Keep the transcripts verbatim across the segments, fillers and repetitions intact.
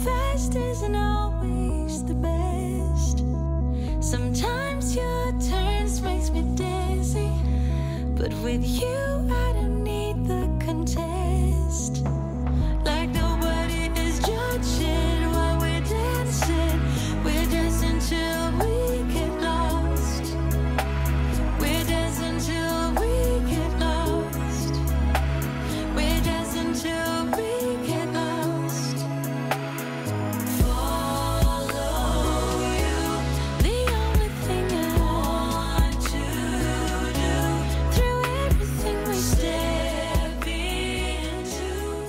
fast isn't always the best. Sometimes your turns makes me dizzy, but with you I don't need the contest. Like nobody is judging while we're dancing. We're dancing till we get lost. We're dancing till we get lost. We're dancing till we get lost. Follow you, the only thing I want to do. Through everything we step into.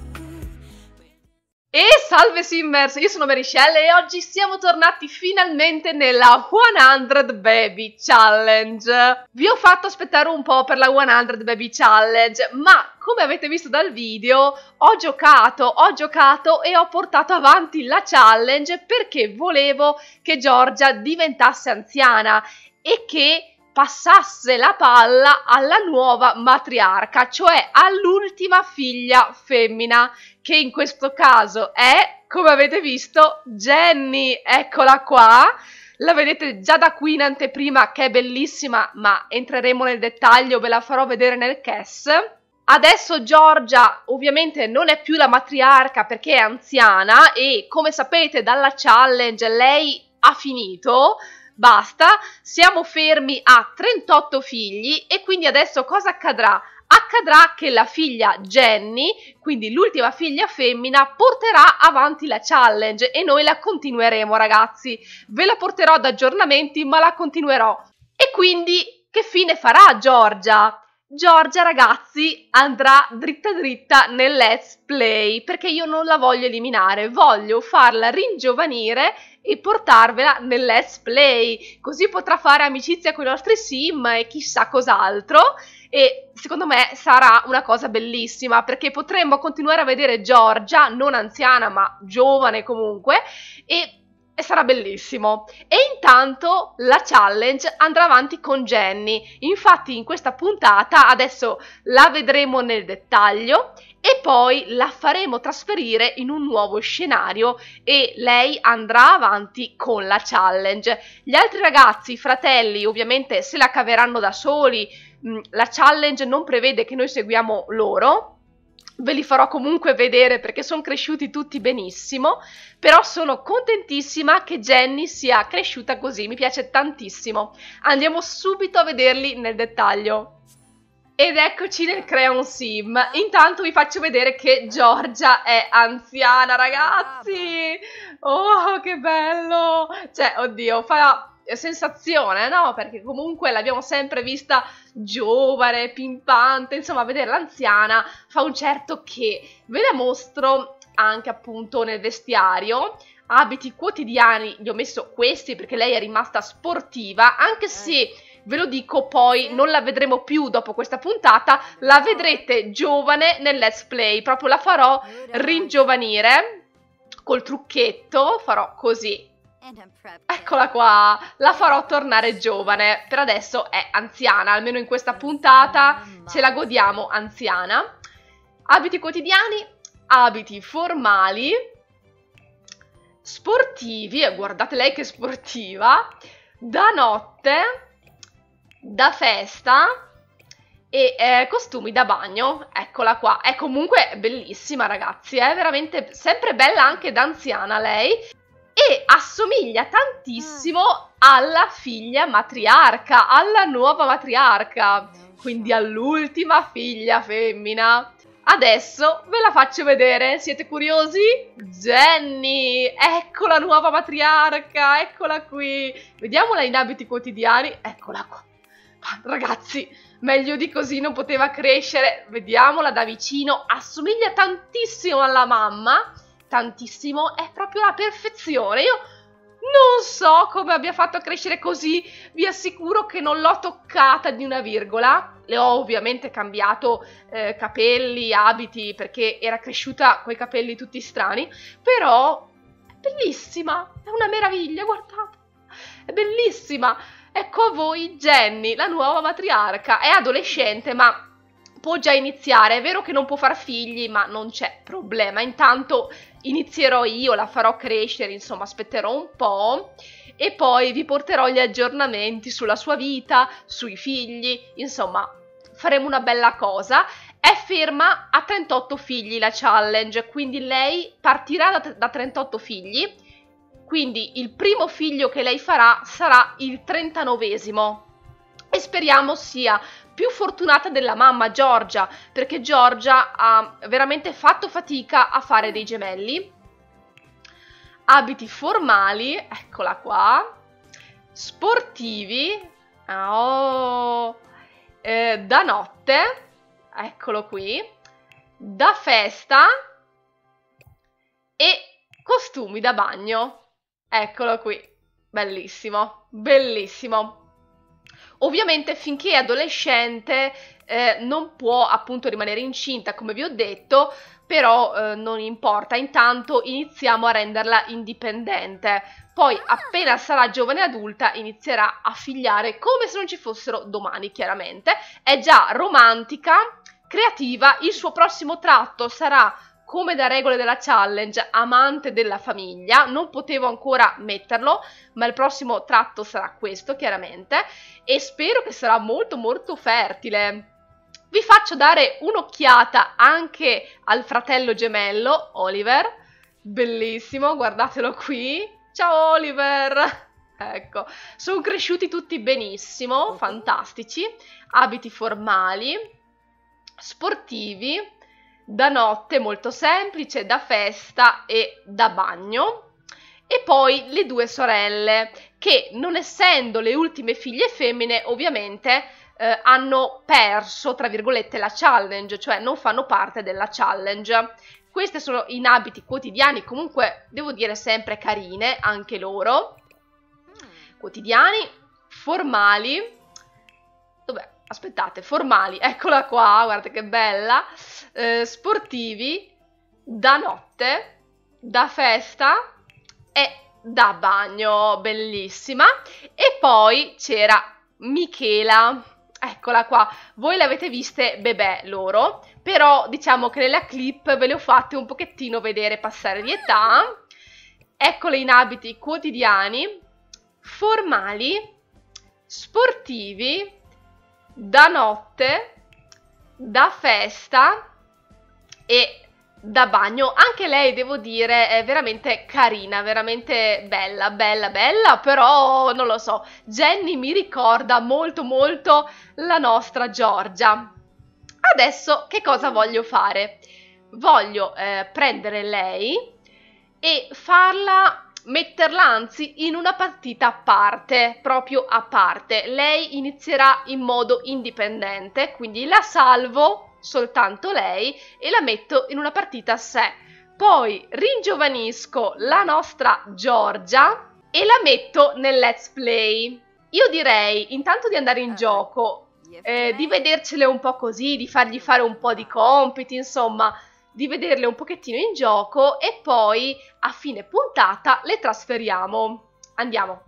E salve Simmers, io sono Marychelle e oggi siamo tornati finalmente nella cento Baby Challenge. Vi ho fatto aspettare un po' per la cento Baby Challenge, ma come avete visto dal video ho giocato, ho giocato e ho portato avanti la challenge perché volevo che Giorgia diventasse anziana e che passasse la palla alla nuova matriarca, cioè all'ultima figlia femmina, che in questo caso è, come avete visto, Jenny. Eccola qua, la vedete già da qui in anteprima che è bellissima, ma entreremo nel dettaglio, ve la farò vedere nel C E S. Adesso Giorgia ovviamente non è più la matriarca perché è anziana e come sapete dalla challenge lei ha finito. Basta, siamo fermi a trentotto figli e quindi adesso cosa accadrà? Accadrà che la figlia Jenny, quindi l'ultima figlia femmina, porterà avanti la challenge e noi la continueremo, ragazzi. Ve la porterò ad aggiornamenti, ma la continuerò. E quindi che fine farà Giorgia? Giorgia, ragazzi, andrà dritta dritta nel let's play perché io non la voglio eliminare, voglio farla ringiovanire e portarvela nel let's play, così potrà fare amicizia con i nostri sim e chissà cos'altro. E secondo me sarà una cosa bellissima perché potremmo continuare a vedere Giorgia, non anziana ma giovane comunque, e E sarà bellissimo. E intanto la challenge andrà avanti con Jenny. Infatti in questa puntata adesso la vedremo nel dettaglio e poi la faremo trasferire in un nuovo scenario e lei andrà avanti con la challenge. Gli altri ragazzi, i fratelli, ovviamente se la caveranno da soli. La challenge non prevede che noi seguiamo loro. Ve li farò comunque vedere perché sono cresciuti tutti benissimo, però sono contentissima che Jenny sia cresciuta così, mi piace tantissimo. Andiamo subito a vederli nel dettaglio. Ed eccoci nel Crayon Sim. Intanto vi faccio vedere che Giorgia è anziana, ragazzi! Oh, che bello! Cioè, oddio, fa sensazione, no? Perché comunque l'abbiamo sempre vista giovane, pimpante, insomma vedere l'anziana fa un certo che. Ve la mostro anche appunto nel vestiario. Abiti quotidiani, gli ho messo questi perché lei è rimasta sportiva, anche se ve lo dico poi non la vedremo più dopo questa puntata, la vedrete giovane nel let's play, proprio la farò ringiovanire col trucchetto, farò così. Eccola qua, la farò tornare giovane, per adesso è anziana, almeno in questa puntata ce la godiamo anziana. Abiti quotidiani, abiti formali, sportivi, e guardate lei che sportiva, da notte, da festa e eh, costumi da bagno. Eccola qua, è comunque bellissima, ragazzi, è veramente sempre bella anche da anziana lei. E assomiglia tantissimo alla figlia matriarca, alla nuova matriarca, quindi all'ultima figlia femmina. Adesso ve la faccio vedere, siete curiosi? Jenny, ecco la nuova matriarca, eccola qui. Vediamola in abiti quotidiani, eccola qua. Ragazzi, meglio di così non poteva crescere. Vediamola da vicino, assomiglia tantissimo alla mamma. Tantissimo, è proprio la perfezione. Io non so come abbia fatto a crescere così, vi assicuro che non l'ho toccata di una virgola. Le ho ovviamente cambiato eh, capelli, abiti, perché era cresciuta coi capelli tutti strani, però è bellissima, è una meraviglia, guardate, è bellissima. Ecco a voi Jenny, la nuova matriarca, è adolescente ma può già iniziare. È vero che non può far figli, ma non c'è problema. Intanto inizierò io, la farò crescere, insomma aspetterò un po' e poi vi porterò gli aggiornamenti sulla sua vita, sui figli, insomma faremo una bella cosa. È ferma a trentotto figli la challenge, quindi lei partirà da, da trentotto figli, quindi il primo figlio che lei farà sarà il trentanovesimo e speriamo sia più fortunata della mamma Giorgia, perché Giorgia ha veramente fatto fatica a fare dei gemelli. Abiti formali, eccola qua, sportivi, oh, eh, da notte, eccolo qui, da festa e costumi da bagno, eccolo qui, bellissimo, bellissimo. Ovviamente finché è adolescente eh, non può appunto rimanere incinta, come vi ho detto, però eh, non importa, intanto iniziamo a renderla indipendente. Poi appena sarà giovane adulta inizierà a figliare come se non ci fossero domani, chiaramente. È già romantica, creativa, il suo prossimo tratto sarà, come da regole della challenge, amante della famiglia. Non potevo ancora metterlo, ma il prossimo tratto sarà questo, chiaramente, e spero che sarà molto molto fertile. Vi faccio dare un'occhiata anche al fratello gemello, Oliver, bellissimo, guardatelo qui, ciao Oliver! Ecco, sono cresciuti tutti benissimo, fantastici, abiti formali, sportivi, da notte molto semplice, da festa e da bagno. E poi le due sorelle che, non essendo le ultime figlie femmine, ovviamente eh, hanno perso, tra virgolette, la challenge, cioè non fanno parte della challenge. Queste sono in abiti quotidiani, comunque devo dire sempre carine anche loro, quotidiani, formali. Dov'è? Aspettate, formali, eccola qua, guardate che bella, eh, sportivi, da notte, da festa e da bagno, bellissima. E poi c'era Michela, eccola qua, voi le avete viste bebè loro, però diciamo che nella clip ve le ho fatte un pochettino vedere passare di età. Eccole in abiti quotidiani, formali, sportivi, da notte, da festa e da bagno. Anche lei, devo dire, è veramente carina, veramente bella, bella, bella, però non lo so, Jenny mi ricorda molto molto la nostra Giorgia. Adesso che cosa voglio fare? Voglio eh, prendere lei e farla, metterla anzi in una partita a parte, proprio a parte. Lei inizierà in modo indipendente, quindi la salvo soltanto lei e la metto in una partita a sé. Poi ringiovanisco la nostra Giorgia e la metto nel let's play. Io direi intanto di andare in gioco, eh, di vedercele un po' così, di fargli fare un po' di compiti, insomma di vederle un pochettino in gioco e poi a fine puntata le trasferiamo. Andiamo.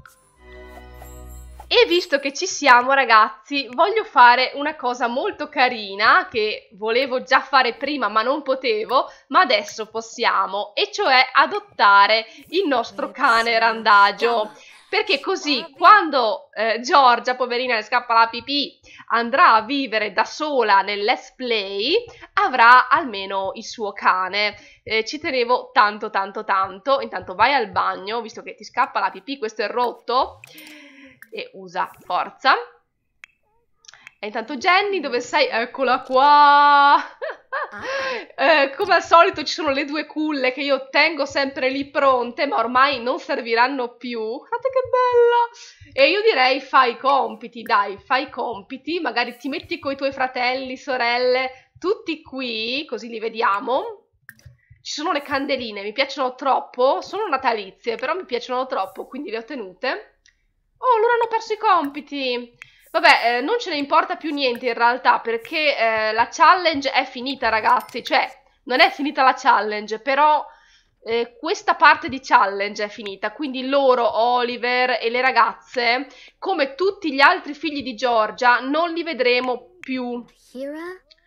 E visto che ci siamo, ragazzi, voglio fare una cosa molto carina che volevo già fare prima ma non potevo, ma adesso possiamo, e cioè adottare il nostro cane randagio. Perché così quando eh, Giorgia, poverina, le scappa la pipì, andrà a vivere da sola nel let's play, avrà almeno il suo cane. Eh, ci tenevo tanto tanto tanto. Intanto vai al bagno, visto che ti scappa la pipì, questo è rotto, e usa forza. E intanto Jenny, dove sei? Eccola qua! eh, come al solito ci sono le due culle che io tengo sempre lì pronte, ma ormai non serviranno più. Guardate che bella! E io direi fai i compiti, dai, fai i compiti, magari ti metti con i tuoi fratelli, sorelle, tutti qui, così li vediamo. Ci sono le candeline, mi piacciono troppo, sono natalizie, però mi piacciono troppo, quindi le ho tenute. Oh, loro hanno perso i compiti! Vabbè, eh, non ce ne importa più niente in realtà, perché eh, la challenge è finita, ragazzi. Cioè, non è finita la challenge, però eh, questa parte di challenge è finita. Quindi loro, Oliver e le ragazze, come tutti gli altri figli di Giorgia, non li vedremo più.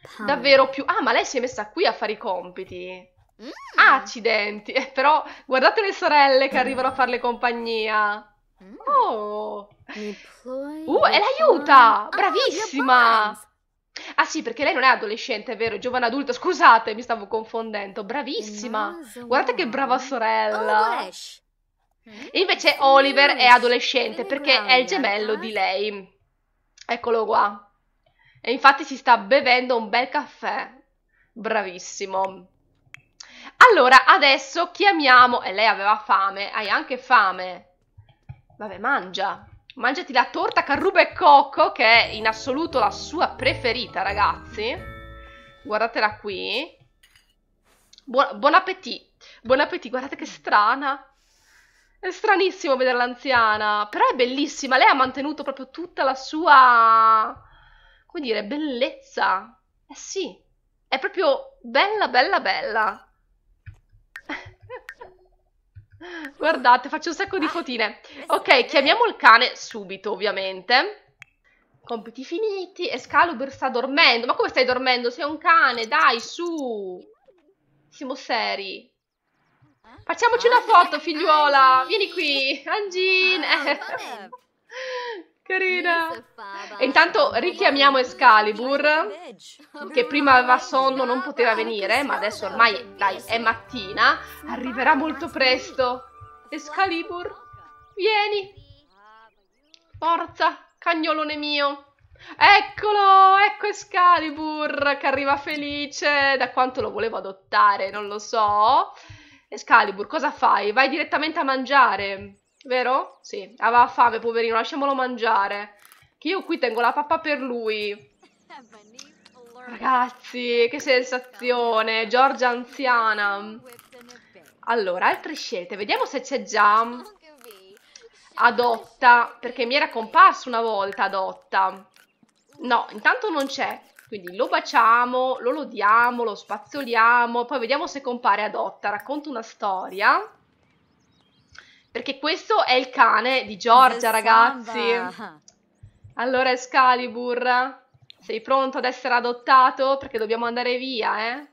davvero più... Ah, ma lei si è messa qui a fare i compiti. Ah, accidenti. Eh, però guardate le sorelle che arrivano a farle compagnia. Oh. Uh, e l'aiuta! Bravissima! Ah sì, perché lei non è adolescente, è vero, è giovane adulto. Scusate, mi stavo confondendo. Bravissima. Guardate che brava sorella. E invece Oliver è adolescente perché è il gemello di lei. Eccolo qua. E infatti si sta bevendo un bel caffè. Bravissimo. Allora, adesso chiamiamo... E lei aveva fame. Hai anche fame. Vabbè, mangia. Mangiati la torta Carruba e Cocco, che è in assoluto la sua preferita, ragazzi. Guardatela qui. Buon, buon appetito. Buon appetito. Guardate che strana. È stranissimo vedere l'anziana. Però è bellissima. Lei ha mantenuto proprio tutta la sua... come dire, bellezza. Eh sì. È proprio bella, bella, bella. Guardate, faccio un sacco di fotine. Ok, chiamiamo il cane subito, ovviamente. Compiti finiti. Excalibur sta dormendo. Ma come stai dormendo? Sei un cane, dai, su. Siamo seri. Facciamoci una foto, figliuola. Vieni qui, Angine. Carina. E intanto richiamiamo Excalibur, che prima aveva sonno, non poteva venire, ma adesso ormai, dai, è mattina, arriverà molto presto. Excalibur, vieni. Forza, cagnolone mio. Eccolo, ecco Excalibur, che arriva felice. Da quanto lo volevo adottare, non lo so. Excalibur, cosa fai? Vai direttamente a mangiare. Vero? Sì, aveva fame, poverino, lasciamolo mangiare. Che io qui tengo la pappa per lui. Ragazzi, che sensazione. Giorgia anziana. Allora, altre scelte. Vediamo se c'è già. Adotta, perché mi era comparso una volta adotta. No, intanto non c'è. Quindi lo baciamo, lo lodiamo, lo spazzoliamo. Poi vediamo se compare adotta. Racconto una storia. Perché questo è il cane di Giorgia, ragazzi. Allora, Excalibur, sei pronto ad essere adottato? Perché dobbiamo andare via, eh?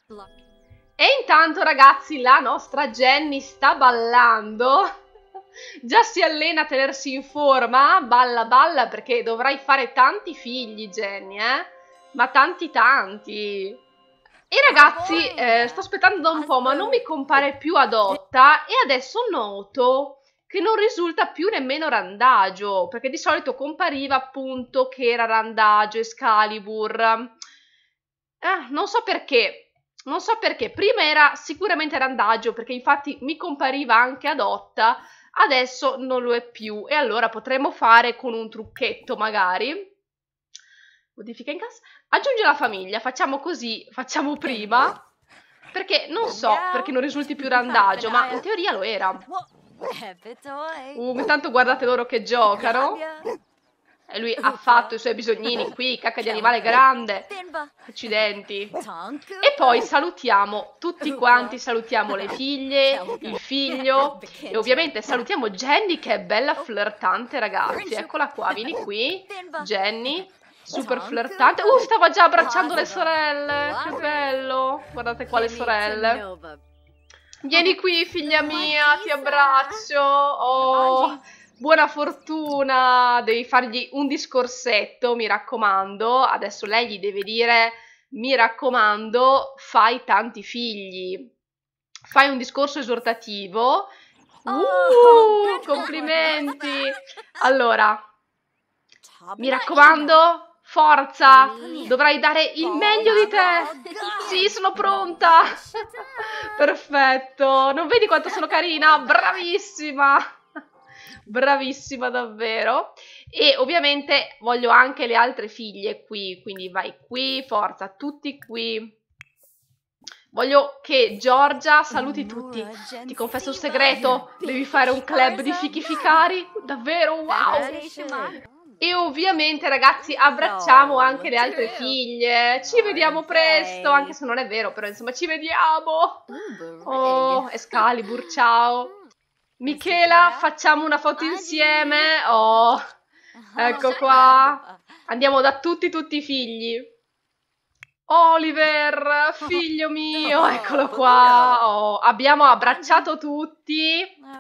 E intanto, ragazzi, la nostra Jenny sta ballando. Già si allena a tenersi in forma. Balla, balla, perché dovrai fare tanti figli, Jenny, eh? Ma tanti, tanti. E ragazzi, eh, sto aspettando da un po', ma non mi compare più adotta e adesso noto che non risulta più nemmeno Randagio, perché di solito compariva appunto che era Randagio, Excalibur. Eh, non so perché, non so perché. Prima era sicuramente Randagio, perché infatti mi compariva anche adotta, adesso non lo è più. E allora potremmo fare con un trucchetto magari. Modifica in casa. Aggiunge la famiglia, facciamo così, facciamo prima, perché non so perché non risulti più Randagio, ma in teoria lo era. Uh, intanto guardate loro che giocano. E lui ha fatto i suoi bisognini qui, cacca di animale grande. Accidenti. E poi salutiamo tutti quanti, salutiamo le figlie, il figlio e ovviamente salutiamo Jenny che è bella flirtante, ragazzi. Eccola qua, vieni qui, Jenny. Super flirtante. Uh, stava già abbracciando le sorelle. Che bello. Guardate qua le sorelle. Vieni qui, figlia mia, ti abbraccio. Oh, buona fortuna. Devi fargli un discorsetto, mi raccomando. Adesso lei gli deve dire, mi raccomando, fai tanti figli. Fai un discorso esortativo. Uh, complimenti. Allora, mi raccomando, forza, dovrai dare il meglio di te. Sì, sono pronta. Perfetto. Non vedi quanto sono carina? Bravissima. Bravissima davvero. E ovviamente voglio anche le altre figlie qui. Quindi vai qui, forza, tutti qui. Voglio che Giorgia saluti tutti. Ti confesso un segreto. Devi fare un club di fichi ficari. Davvero, wow. E ovviamente, ragazzi, abbracciamo anche le altre figlie. Ci vediamo presto, anche se non è vero, però insomma ci vediamo. Oh, Excalibur, ciao. Michela, facciamo una foto insieme. Oh, ecco qua. Andiamo da tutti, tutti i figli. Oliver, figlio mio, eccolo qua. Oh, abbiamo abbracciato tutti.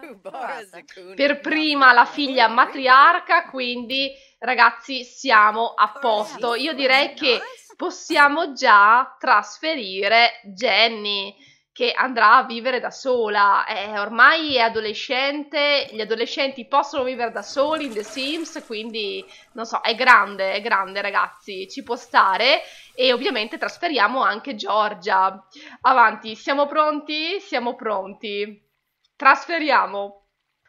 Per prima la figlia matriarca, quindi ragazzi siamo a posto. Io direi che possiamo già trasferire Jenny, che andrà a vivere da sola. Eh, ormai è adolescente, gli adolescenti possono vivere da soli in The Sims, quindi non so, è grande, è grande ragazzi, ci può stare. E ovviamente trasferiamo anche Giorgia. Avanti, siamo pronti? Siamo pronti. Trasferiamo.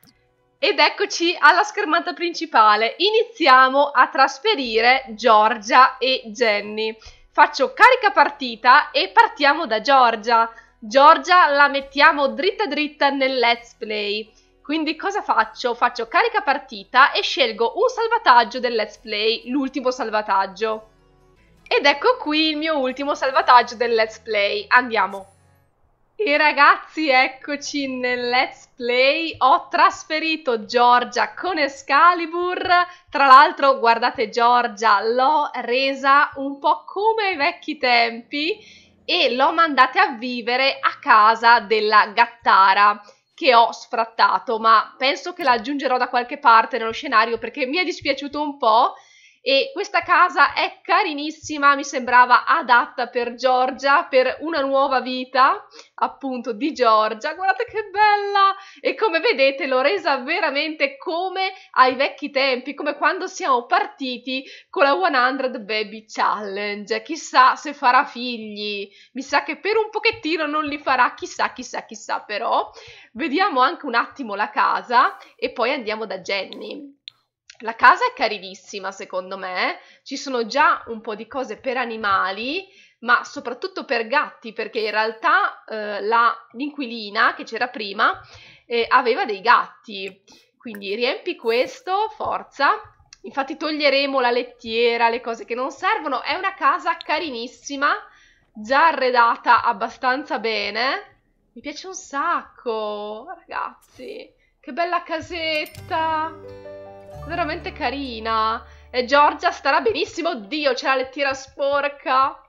Ed eccoci alla schermata principale. Iniziamo a trasferire Giorgia e Jenny. Faccio carica partita e partiamo da Giorgia. Giorgia la mettiamo dritta dritta nel let's play. Quindi cosa faccio? Faccio carica partita e scelgo un salvataggio del let's play, l'ultimo salvataggio. Ed ecco qui il mio ultimo salvataggio del let's play. Andiamo. E ragazzi, eccoci nel let's play. Ho trasferito Giorgia con Excalibur. Tra l'altro, guardate Giorgia, l'ho resa un po' come ai vecchi tempi e l'ho mandata a vivere a casa della gattara che ho sfrattato, ma penso che la aggiungerò da qualche parte nello scenario perché mi è dispiaciuto un po'. E questa casa è carinissima, mi sembrava adatta per Giorgia, per una nuova vita, appunto, di Giorgia. Guardate che bella! E come vedete l'ho resa veramente come ai vecchi tempi, come quando siamo partiti con la cento Baby Challenge. Chissà se farà figli, mi sa che per un pochettino non li farà, chissà, chissà, chissà, però. Vediamo anche un attimo la casa e poi andiamo da Jenny. La casa è carinissima secondo me, ci sono già un po' di cose per animali, ma soprattutto per gatti, perché in realtà eh, l'inquilina che c'era prima eh, aveva dei gatti, quindi riempi questo, forza, infatti toglieremo la lettiera, le cose che non servono, è una casa carinissima, già arredata abbastanza bene, mi piace un sacco, ragazzi, che bella casetta! Veramente carina. E Giorgia starà benissimo. Oddio, c'è la lettiera sporca.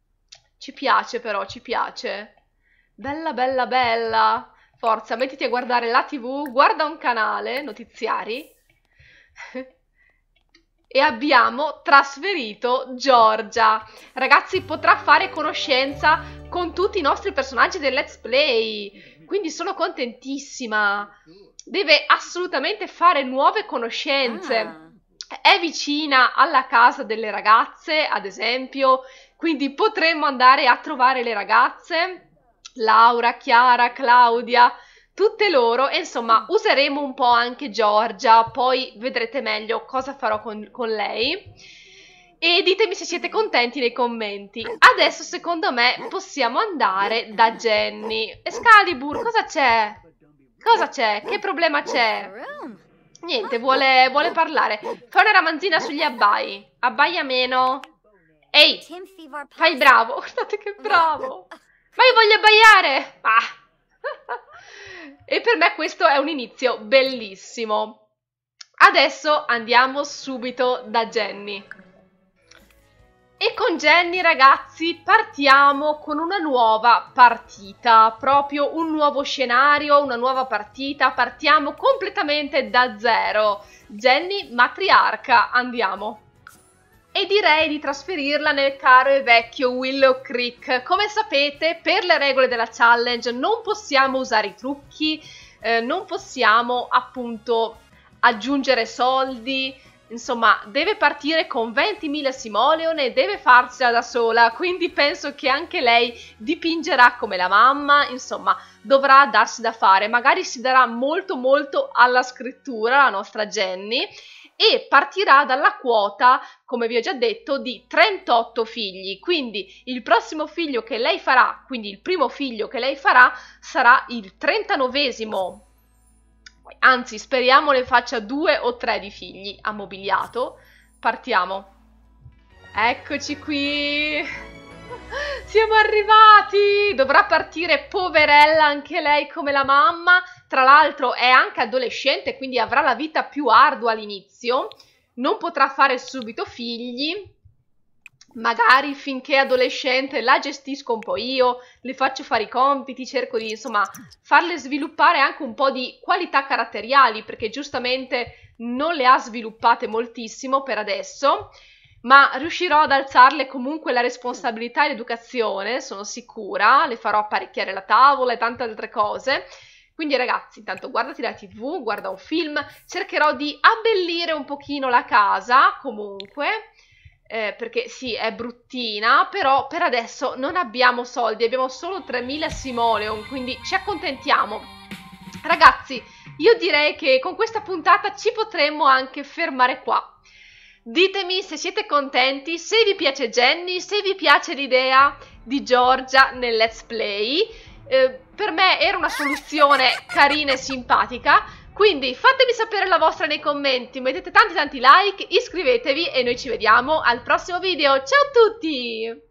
Ci piace però, ci piace. Bella, bella, bella. Forza, mettiti a guardare la tivù. Guarda un canale, notiziari. E abbiamo trasferito Giorgia. Ragazzi, potrà fare conoscenza con tutti i nostri personaggi del Let's Play. Quindi sono contentissima. Deve assolutamente fare nuove conoscenze. Ah. È vicina alla casa delle ragazze, ad esempio, quindi potremmo andare a trovare le ragazze, Laura, Chiara, Claudia, tutte loro, e insomma useremo un po' anche Giorgia, poi vedrete meglio cosa farò con, con lei. E ditemi se siete contenti nei commenti. Adesso secondo me possiamo andare da Jenny. Excalibur, cosa c'è? Cosa c'è? Che problema c'è? Niente, vuole, vuole parlare. Fai una ramanzina sugli abbai. Abbaia meno. Ehi, fai il bravo. Guardate che bravo. Ma io voglio abbaiare. Ah. E per me questo è un inizio bellissimo. Adesso andiamo subito da Jenny. E con Jenny, ragazzi, partiamo con una nuova partita, proprio un nuovo scenario, una nuova partita, partiamo completamente da zero. Jenny matriarca, andiamo. E direi di trasferirla nel caro e vecchio Willow Creek. Come sapete, per le regole della challenge non possiamo usare i trucchi, eh, non possiamo appunto aggiungere soldi. Insomma, deve partire con ventimila simoleon e deve farsela da sola, quindi penso che anche lei dipingerà come la mamma, insomma, dovrà darsi da fare. Magari si darà molto molto alla scrittura, la nostra Jenny, e partirà dalla quota, come vi ho già detto, di trentotto figli. Quindi il prossimo figlio che lei farà, quindi il primo figlio che lei farà, sarà il trentanovesimo. Anzi, speriamo ne faccia due o tre di figli. Ammobiliato. Partiamo. Eccoci qui. Siamo arrivati. Dovrà partire poverella anche lei come la mamma. Tra l'altro è anche adolescente, quindi avrà la vita più ardua all'inizio. Non potrà fare subito figli. magari finché è adolescente la gestisco un po' io, le faccio fare i compiti, cerco di insomma farle sviluppare anche un po' di qualità caratteriali, perché giustamente non le ha sviluppate moltissimo per adesso, ma riuscirò ad alzarle comunque la responsabilità e l'educazione, sono sicura, le farò apparecchiare la tavola e tante altre cose. Quindi ragazzi, intanto guardati la tivù, guarda un film, cercherò di abbellire un pochino la casa comunque, eh, perché sì, è bruttina, però per adesso non abbiamo soldi, abbiamo solo tremila simoleon, quindi ci accontentiamo. Ragazzi, io direi che con questa puntata ci potremmo anche fermare qua. Ditemi se siete contenti, se vi piace Jenny, se vi piace l'idea di Giorgia nel let's play. Eh, per me era una soluzione carina e simpatica, quindi fatemi sapere la vostra nei commenti, mettete tanti tanti like, iscrivetevi e noi ci vediamo al prossimo video. Ciao a tutti!